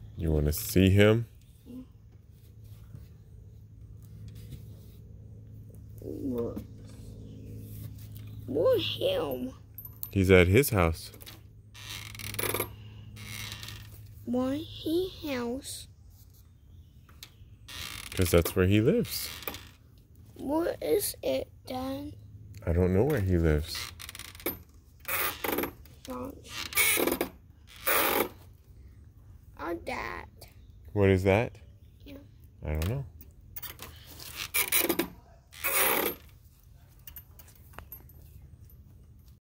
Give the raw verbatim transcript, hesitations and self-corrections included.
You want to see him? What? What him? He's at his house. Why he house? Because that's where he lives. What is it, Dad? I don't know where he lives. Our dad. What is that? Yeah. I don't know.